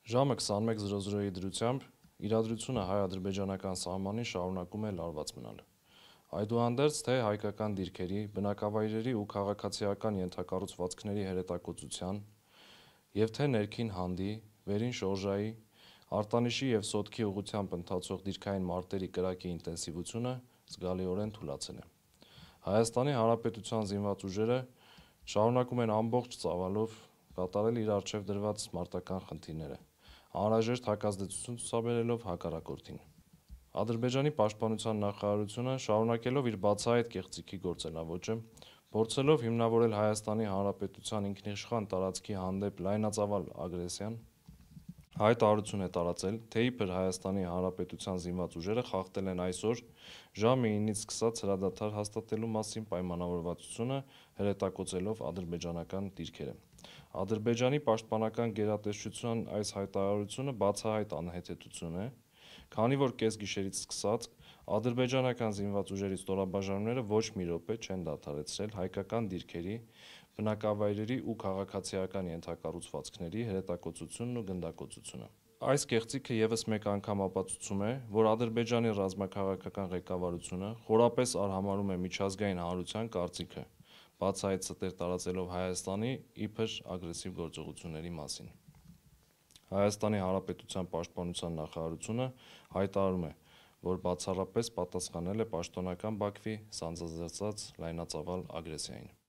Ժամը 21:00-ի դրությամբ իրադրությունը հայ-ադրբեջանական սահմանին շարունակում է լարված մնալ։ Այդուհանդերձ, թե հայկական դիրքերի, բնակավայրերի ու քաղաքացիական ենթակառուցվածքների հրետակոծության և թե ներքին հանդի, վերին շորժայի, արտանիշի և սոտքի ուղղությամբ ընթացող դիրքային մարտերի կրակի ինտենսիվությունը զգալիորեն թուլացել է։ Հայաստանի Հանրապետության զինված ուժերը շարունակում են ամբողջ ծավալով կատարել իր առջև դրված մարտական խնդիրները, անհրաժեշտ հակազդեցություն ցուցաբերելով հակառակորդին։ Ադրբեջանի պաշտպանության նախարարությունը, շարունակելով իր բացահայտ կեղծիքի գործելավոճը, փորձելով հիմնավորել Հայաստանի Հանրապետության ինքնիշխան տարածքի հանդեպ լայնածավալ ագրեսիան, հայտարարություն է տարածել, թե իբր Հայաստանի Հանրապետության զինված ուժերը խախտել են այսօր ժամը 9-ից սկսած հրադադար հաստատելու մասին պայմանավորվածությունը, հրետակոծելով ադրբեջանական դիրքերը։ Ադրբեջանի պաշտպանական գերատեսչության այս հայտարարությունը բացահայտ անհեթեթություն է, քանի որ կեսգիշերից սկսած ադրբեջանական զինված ուժերի ստորաբաժանումները ոչ մի րոպե չեն դադարեցրել հայկական դիրքերի, բնակավայրերի ու քաղաքացիական ենթակառուցվածքների հրետակոծությունն ու գնդակոծությունը։ Այս կեղծիքը ևս մեկ անգամ ապացուցում է, որ Ադրբեջանի ռազմաքաղաքական ղեկավարությունը խորապես արհամարհում է միջազգային հանրության կարծիքը, բացահայտ ստեր տարածելով Հայաստանի իբր ագրեսիվ գործողությունների մասին։ Հայաստանի Հանրապետության պաշտպանության նախարարությունը հայտարարում է, որ բացառապես պատասխանել է պաշտոնական Բաքվի սանձազերծած լայնածավալ ագրեսիային։